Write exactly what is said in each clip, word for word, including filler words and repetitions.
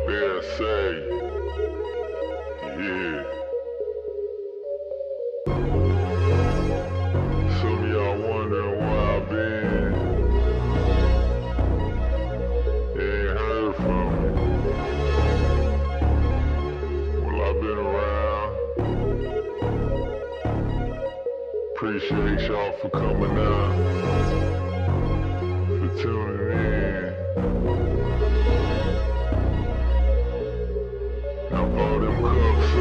dare say, yeah. Some of y'all wondering where I've been. Ain't heard from me. Well, I've been around. Appreciate y'all for coming out, for tuning in. Now blow them cups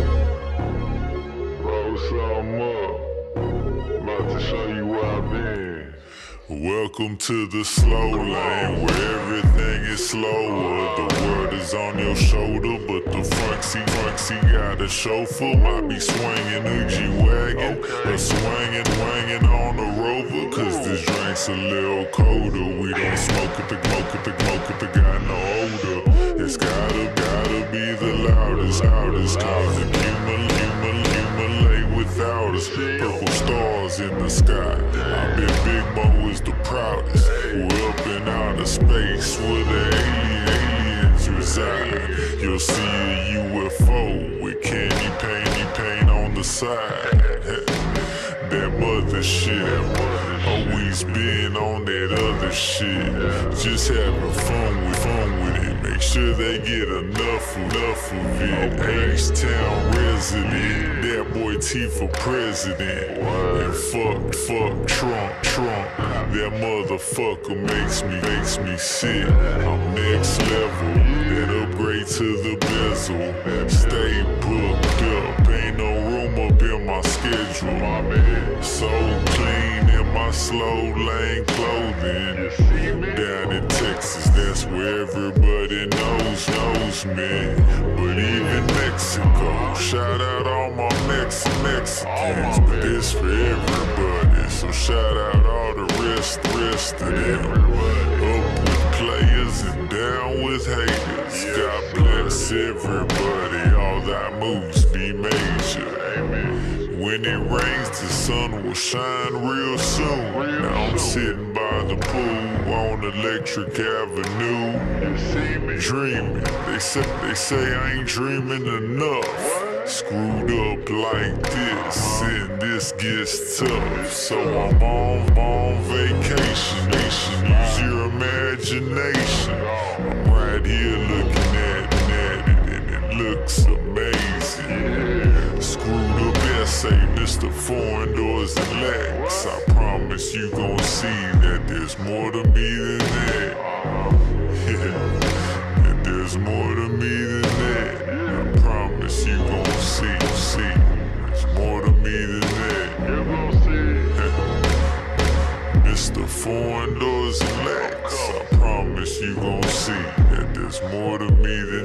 up, roll some up. About to show you where I've been. Welcome to the slow lane, where everything is slower. The world is on your shoulder, but the front seat, front seat got a chauffeur. Might be swinging a G-Wagon, or swinging, wanging on a Rover. Cause this drink's a little colder. We don't smoke it, the smoke it, the smoke it, the got no odor. It's gotta, gotta be the loudest, loudest. Cause the human, human, human without us. Purple stars in the sky. I bet Big Mo is the proudest. We're up in outer space where the alien, aliens reside. You'll see a U F O with candy paint, paint on the side. That mother shit, always been on that other shit. Just having fun with, fun with it. Make sure they get enough, enough of it. H-Town resident, that boy T for president. And fuck, fuck Trump, Trump. That motherfucker makes me, makes me sick. I'm next level, that upgrade to the bezel. Stay booked up, ain't no room up in my schedule. So clean in my slow lane clothing. Down in Texas, that's where everybody knows, knows me. But even Mexico, shout out all my Mex Mexicans. But this for everybody, so shout out all the rest, rest of them. Up with players and down with haters. God bless everybody, all thy moves be major. When it rains, the sun will shine real soon. Now I'm sitting by the pool on Electric Avenue, dreaming. They say, they say I ain't dreaming enough. Screwed up like this, and this gets tough. So I'm on, on vacation. Use your imagination. I'm right here looking at it, and it looks amazing. Screwed up essay, Mister Foreign Doors and Lex. I promise you gon' see that there's more to me than that. Yeah, that there's more to me than that. I promise you gon' see, see. There's more to me than that. Mister Foreign Doors and Lex. I promise you gon' see that there's more to me than